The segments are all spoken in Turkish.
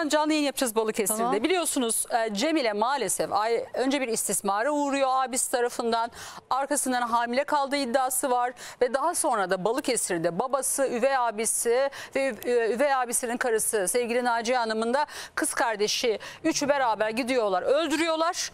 Birazdan canlı yayın yapacağız Balıkesir'de. Tamam. Biliyorsunuz Cemile maalesef önce bir istismara uğruyor abisi tarafından. Arkasından hamile kaldığı iddiası var. Ve daha sonra da Balıkesir'de babası, üvey abisi ve üvey abisinin karısı sevgili Naciye Hanım'ın da kız kardeşi üçü beraber gidiyorlar, öldürüyorlar.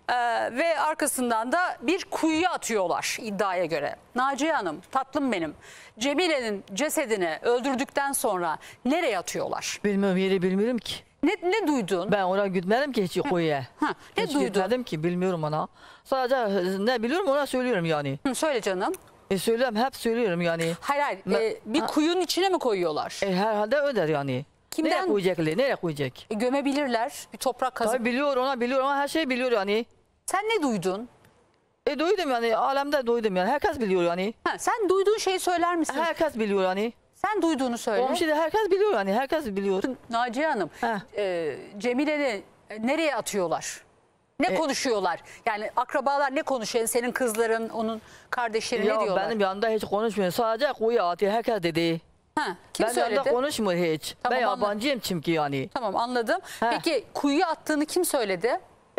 Ve arkasından da bir kuyuya atıyorlar iddiaya göre. Naciye Hanım, tatlım benim, Cemile'nin cesedini öldürdükten sonra nereye atıyorlar? Bilmiyorum, yeri bilmiyorum ki. Ne duydun? Ben oraya gitmedim ki hiç kuyuya. Ne hiç duydun? gitmedim ki, bilmiyorum ona. Sadece ne biliyorum ona söylüyorum yani. Söyle canım. Söylüyorum, hep söylüyorum yani. Hayır. Bir kuyunun içine mi koyuyorlar? Herhalde öder yani. Kimden? Nereye koyacaklar? Nereye koyacak? Gömebilirler. Bir toprak kazıp. Tabii biliyor, ona biliyor, ona her şeyi biliyor yani. Sen ne duydun? Duydum yani, alemde duydum yani. Herkes biliyor yani. Sen duyduğun şeyi söyler misin? Herkes biliyor yani. Sen duyduğunu söyle. Komşuda herkes biliyor yani, herkes biliyor. Naciye Hanım, Cemile'ni nereye atıyorlar? Ne konuşuyorlar? Yani akrabalar ne konuşuyor? Senin kızların, onun kardeşleri ne diyorlar? Benim yanımda hiç konuşmuyor. Sadece kuyu atıyor, herkes dedi. Kim ben söyledi? yanımda konuşmuyor hiç. Tamam, ben yabancıyım çünkü yani. Tamam, anladım. Peki kuyuya attığını kim söyledi?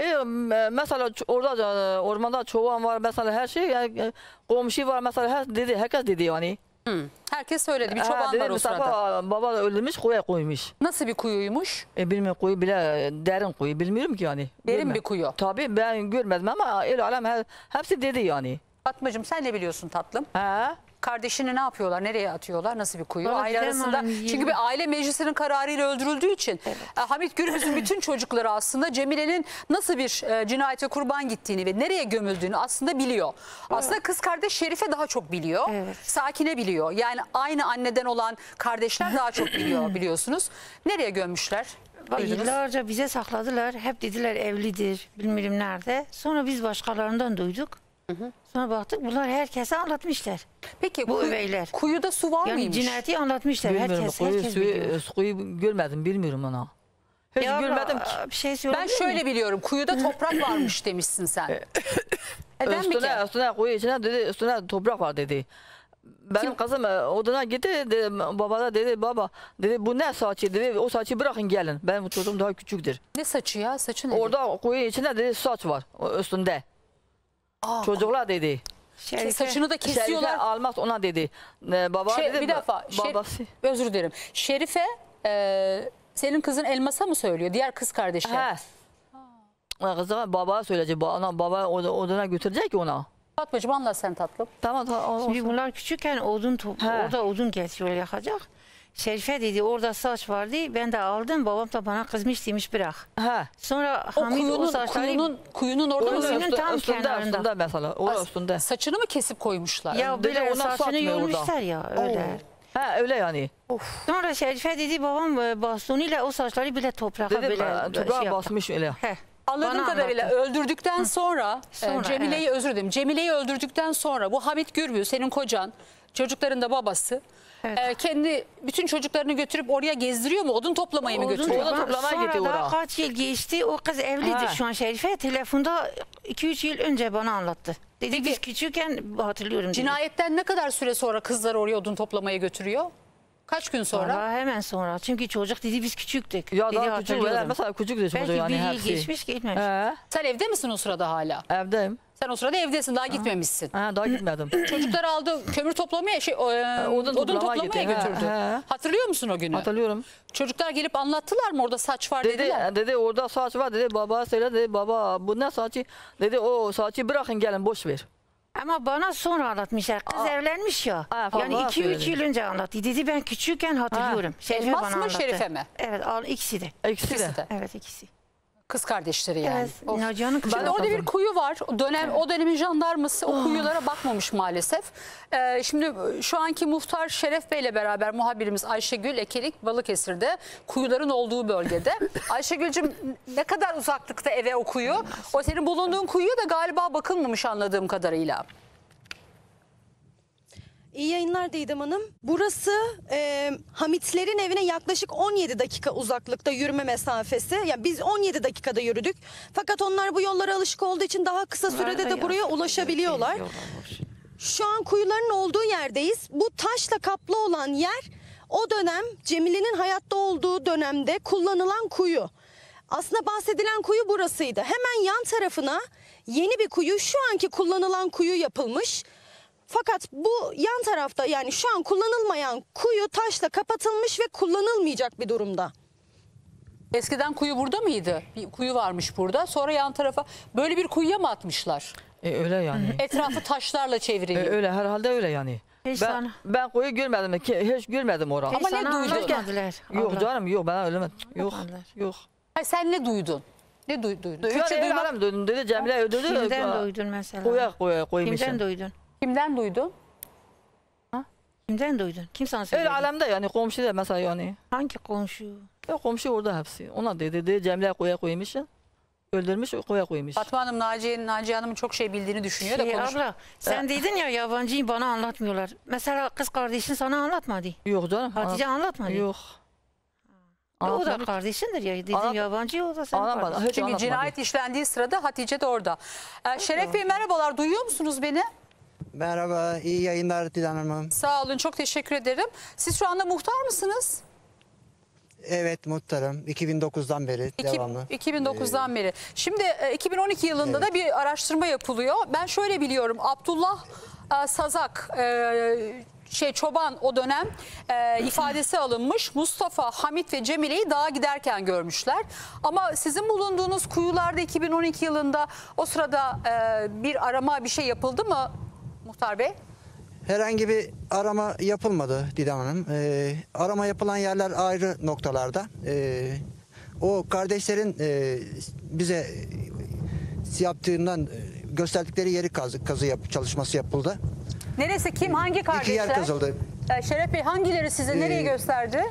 Mesela orada ormanda çoban var mesela, her şey yani, komşu var mesela, herkes dedi yani. Herkes söyledi. Bir çoban dedi, var o sırada. Baba ölmüş, kuyuya koymuş. Nasıl bir kuyuymuş? Bilmiyorum, kuyu bile derin kuyu, bilmiyorum ki yani. Derin bir kuyu. Tabii ben görmedim ama el alem hepsi dedi yani. Fatmacığım, sen ne biliyorsun tatlım? He? Kardeşini ne yapıyorlar? Nereye atıyorlar? Nasıl bir kuyu? Vallahi Aile arasında. Çünkü bir aile meclisinin kararıyla öldürüldüğü için Hamit Gürbüz'ün bütün çocukları aslında Cemile'nin nasıl bir cinayete kurban gittiğini ve nereye gömüldüğünü aslında biliyor. Aslında kız kardeş Şerife daha çok biliyor. Sakine biliyor. Yani aynı anneden olan kardeşler daha çok biliyor, biliyorsunuz. Nereye gömmüşler? Yıllarca bize sakladılar. Hep dediler evlidir, bilmiyorum nerede. Sonra biz başkalarından duyduk. Sonra baktık bunlar herkese anlatmışlar. Peki bu üveyler. Kuyuda su var yani mıymış? cinayeti anlatmışlar. Bilmiyorum, Herkes biliyor. kuyu görmedim, bilmiyorum ona. Hiç görmedim ki. Bir şey Ben şöyle biliyorum. Kuyuda toprak varmış demişsin sen. Üstüne kuyu içine dedi, üstüne toprak var dedi. Benim kızım oduna gitti, dedi, baba da dedi, baba dedi bu ne saçı dedi, o saçı bırakın gelin. Benim çocuğum daha küçüktür. Ne saçı ya? Saçı nedir? Orada kuyu içinde dedi saç var üstünde. Çocuklar dedi. Saçını da kesiyorlar. Şerife almaz ona dedi. Baba dedi. Bir defa. Babası. Özür dilerim. Şerife senin kızın Elmas'a mı söylüyor? Diğer kız kardeşi. He. Kızım baba söyleyecek. Baba oduna götürecek ona. Fatmacığım, anlat sen tatlım. Tamam. Şimdi bunlar küçükken orada odun kesiyor, yakacak. Şerife dedi orada saç vardı, ben de aldım, babam da bana kızmış demiş bırak. He. Sonra Hamit o saçları kuyunun orada mı? Kuyunun tam kenarında. Üstünde mesela. Orada üstünde. Saçını mı kesip koymuşlar? Ya böyle ona saçını satmıyor yolmuşlar ya öyle. He öyle yani. Sonra Şerife dedi babam bastonuyla o saçları bile toprağa Dedi, böyle toprağa basmış öyle. Anladığım Bana kadarıyla anlattı. öldürdükten sonra Cemile'yi evet. özür dilerim. Cemile'yi öldürdükten sonra bu Hamit Gürbüz, senin kocan, çocukların da babası, kendi bütün çocuklarını götürüp oraya gezdiriyor mu? Odun toplamaya mı götürüyor? Odun toplamaya Sonra gidiyor daha oraya. kaç yıl geçti, o kız evlidir şu an Şerife. Telefonda 2-3 yıl önce bana anlattı. Dedi biz küçükken hatırlıyorum. Dedi. Cinayetten ne kadar süre sonra kızlar oraya odun toplamaya götürüyor? Kaç gün sonra? Vallahi hemen sonra. Çünkü çocuk dedi biz küçüktük. Ya dedi, daha küçük böyle mesela küçük de belki yani bir yıl hepsi. geçmiş gitmemiş. Sen evde misin o sırada hala? Evdeyim. Sen o sırada evdesin, daha gitmemişsin. Daha gitmedim. Çocuklar aldı, kömür toplamaya, odun toplamaya götürdü. Hatırlıyor musun o günü? Hatırlıyorum. Çocuklar gelip anlattılar mı orada saç var dediler? Dedi orada saç var dedi, baba söyledi, dedi baba bu ne saçı, dedi o saçı bırakın gelin boş ver. Ama bana sonra anlatmışlar. Kız evlenmiş ya. Yani 2-3 yıl önce anlattı. Dedi ben küçükken hatırlıyorum. Şerife Elmas bana mı anlattı. Şerife mi? Evet ikisi de. İkisi de. Evet ikisi. Kız kardeşleri yani. Evet. Nacihan'ın kızı. Şimdi orada bir kuyu var. O dönemin jandarması o kuyulara bakmamış maalesef. Şimdi şu anki muhtar Şeref Bey ile beraber muhabirimiz Ayşegül Ekelik Balıkesir'de kuyuların olduğu bölgede. Ayşegül'cüm, ne kadar uzaklıkta eve o kuyu? O senin bulunduğun kuyuya da galiba bakılmamış anladığım kadarıyla. İyi yayınlar Didem Hanım. Burası Hamitlerin evine yaklaşık 17 dakika uzaklıkta yürüme mesafesi. Yani biz 17 dakikada yürüdük. Fakat onlar bu yollara alışık olduğu için daha kısa sürede de buraya ulaşabiliyorlar. Şu an kuyuların olduğu yerdeyiz. Bu taşla kaplı olan yer O dönem Cemile'nin hayatta olduğu dönemde kullanılan kuyu. Aslında bahsedilen kuyu burasıydı. Hemen yan tarafına yeni bir kuyu, şu anki kullanılan kuyu yapılmış. Fakat bu yan tarafta, yani şu an kullanılmayan kuyu taşla kapatılmış ve kullanılmayacak bir durumda. Eskiden kuyu burada mıydı? Bir kuyu varmış burada. Sonra yan tarafa böyle bir kuyuya mı atmışlar? Öyle yani. Etrafı taşlarla çevrili. Öyle herhalde öyle yani. Hiç Ben, sana- ben koyu görmedim. Hiç görmedim orayı. Ama ne Sana duydun? anlatmadılar. Yok abla. canım yok, ben öyle yok. Anlatmadılar. Yok. Hayır, sen ne duydun? Ne duydun? Yani Türkçe el duymak. alem duydum dedi, Cemile öldürdü. Kimden duydun mesela? Koymuşum. Kimden duydun? Kimden duydun? Kimden duydun? Kim sana Öyle söyledi? alemde yani, komşu da mesela yani. Hangi komşu? Komşu orada hepsi. Ona dedi Cemile koymuş. Öldürmüş, koymuş. Fatma Hanım Naciye Hanım'ın çok şey bildiğini düşünüyor da konuş. Abla sen dedin ya yabancıyı bana anlatmıyorlar. Mesela kız kardeşin sana anlatmadı. Yok canım. Hatice anlatmadı. Yok. O da Anlatmadı. kardeşindir ya. Dedim Anlat- yabancı, o da senin Anlatmadı. kardeşin. Hiç Çünkü anlatmadı. cinayet işlendiği sırada Hatice de orada. Şeref Bey merhabalar, duyuyor musunuz beni? Merhaba, iyi yayınlar Dilan Hanım. Sağ olun, çok teşekkür ederim. Siz şu anda muhtar mısınız? Evet, muhtarım. 2009'dan beri devamlı. 2009'dan beri. Şimdi 2012 yılında da bir araştırma yapılıyor. Ben şöyle biliyorum, Abdullah Sazak çoban o dönem ifadesi alınmış. Mustafa, Hamit ve Cemile'yi dağa giderken görmüşler. Ama sizin bulunduğunuz kuyularda 2012 yılında o sırada bir arama, bir şey yapıldı mı Muhtar Bey? Herhangi bir arama yapılmadı Dilan Hanım. Arama yapılan yerler ayrı noktalarda. O kardeşlerin bize yaptığından gösterdikleri yeri kazı çalışması yapıldı. Neresi, kim, hangi kardeşler? İki yer kazıldı. Şeref Bey, hangileri size nereye gösterdi?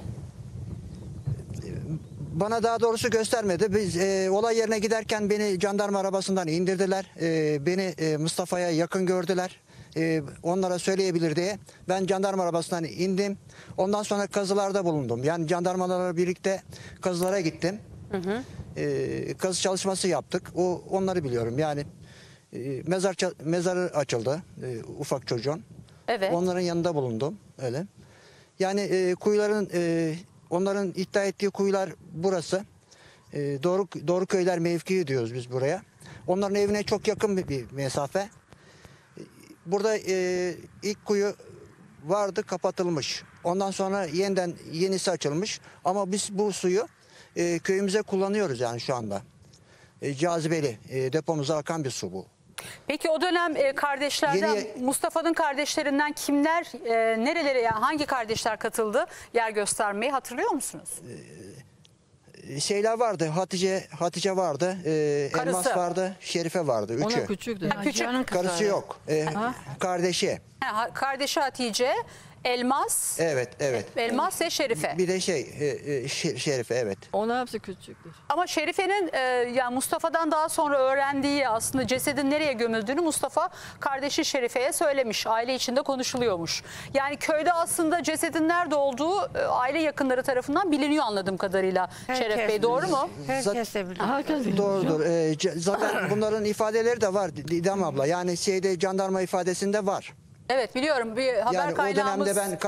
Bana daha doğrusu göstermedi. Biz olay yerine giderken beni jandarma arabasından indirdiler. Beni Mustafa'ya yakın gördüler. Onlara söyleyebilir diye. Ben jandarma arabasından indim. Ondan sonra kazılarda bulundum. Yani jandarmalarla birlikte kazılara gittim. Kazı çalışması yaptık. Onları biliyorum. Yani mezarı açıldı ufak çocuğun. Evet. Onların yanında bulundum. Öyle. Yani kuyuların onların iddia ettiği kuyular burası. Doğru köyler mevkii diyoruz biz buraya. Onların evine çok yakın bir mesafe. Burada ilk kuyu vardı, kapatılmış. Ondan sonra yeniden yenisi açılmış. Ama biz bu suyu köyümüze kullanıyoruz yani şu anda. Cazibeli, depomuza akan bir su bu. Peki o dönem kardeşlerden, Mustafa'nın kardeşlerinden kimler, nerelere, yani hangi kardeşler katıldı yer göstermeyi hatırlıyor musunuz? Şeyler vardı, Hatice vardı, Elmas vardı, Şerife vardı. Ona Üçü. küçüktü. Naciye'nin kızları. Karısı yok. Kardeşi. Kardeşi Hatice, Elmas, Evet. Elmas ve Şerife. Bir de Şerife, evet. Ona hepsi küçüktür. Ama Şerife'nin yani Mustafa'dan daha sonra öğrendiği aslında cesedin nereye gömüldüğünü Mustafa kardeşi Şerife'ye söylemiş. Aile içinde konuşuluyormuş. Yani köyde aslında cesedin nerede olduğu aile yakınları tarafından biliniyor anladığım kadarıyla. Herkes Şeref Bey, doğru mu? Herkes de biliyor. Herkes biliyor. Doğrudur. Zaten bunların ifadeleri de var Didem abla. Yani jandarma ifadesinde var. Evet, biliyorum. Bir haber Yani o kaynağımız. dönemde ben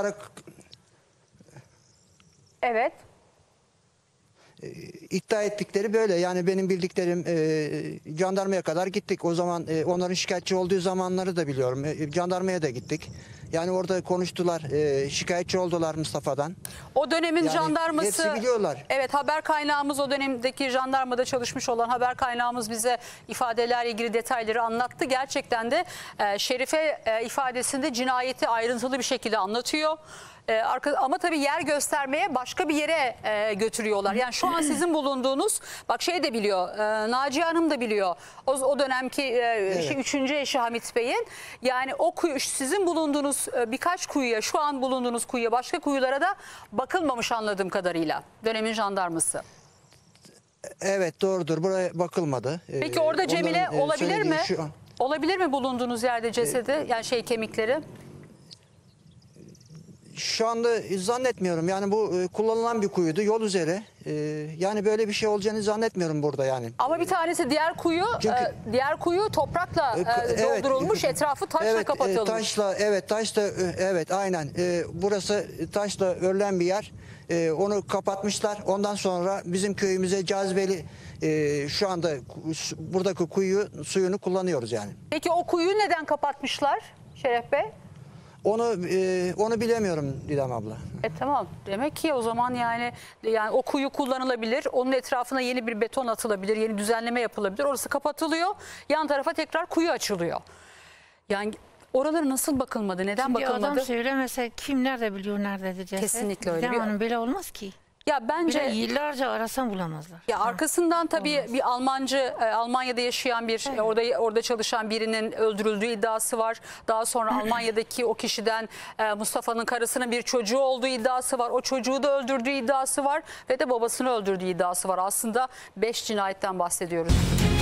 Evet. iddia ettikleri böyle. Yani benim bildiklerim jandarmaya kadar gittik. O zaman onların şikayetçi olduğu zamanları da biliyorum. Jandarmaya da gittik. Yani orada konuştular. Şikayetçi oldular Mustafa'dan. O dönemin Yani jandarması. hepsi biliyorlar. Evet, haber kaynağımız, o dönemdeki jandarmada çalışmış olan haber kaynağımız bize ifadelerle ilgili detayları anlattı. Gerçekten de Şerife ifadesinde cinayeti ayrıntılı bir şekilde anlatıyor. Ama tabii yer göstermeye başka bir yere götürüyorlar. Yani şu an sizin bulunduğunuz, bak şey de biliyor, Naciye Hanım da biliyor. O dönemki üçüncü eşi Hamit Bey'in. Yani o kuyu, sizin bulunduğunuz birkaç kuyuya, şu an bulunduğunuz kuyuya, başka kuyulara da bakılmamış anladığım kadarıyla. Dönemin jandarması. Evet, doğrudur. Buraya bakılmadı. Peki orada Cemile Onların, olabilir mi? söylediği şu an. Olabilir mi bulunduğunuz yerde cesedi, yani kemikleri? Şu anda zannetmiyorum. Yani bu kullanılan bir kuyuydu. Yol üzeri. Yani böyle bir şey olacağını zannetmiyorum burada yani. Ama bir tanesi diğer kuyu toprakla Evet, doldurulmuş, etrafı taşla kapatılmış. Taşla, evet aynen. Burası taşla örülen bir yer. Onu kapatmışlar. Ondan sonra bizim köyümüze cazibeli şu anda buradaki suyunu kullanıyoruz yani. Peki o kuyuyu neden kapatmışlar Şeref Bey? Onu bilemiyorum Didem abla. Tamam. Demek ki o zaman yani o kuyu kullanılabilir. Onun etrafına yeni bir beton atılabilir, yeni düzenleme yapılabilir. Orası kapatılıyor. Yan tarafa tekrar kuyu açılıyor. Yani oralara nasıl bakılmadı? Neden Şimdi bakılmadı? adam söylemese kim nerede biliyor nerededir ceset? Kesinlikle öyle. Didem Hanım böyle olmaz ki. Ya bence Yıllarca arasan bulamazlar. ya arkasından tabii bir Almanya'da yaşayan orada çalışan birinin öldürüldüğü iddiası var. Daha sonra Almanya'daki o kişiden Mustafa'nın karısının bir çocuğu olduğu iddiası var. O çocuğu da öldürdüğü iddiası var ve de babasını öldürdüğü iddiası var. Aslında 5 cinayetten bahsediyoruz.